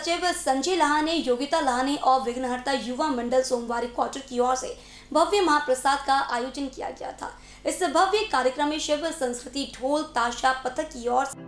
सचिव संजय लहाने, योगिता लहाने और विघ्नहर्ता युवा मंडल सोमवारी क्वार्टर की ओर से भव्य महाप्रसाद का आयोजन किया गया था। इस भव्य कार्यक्रम में शिव संस्कृति ढोल ताशा पथक की ओर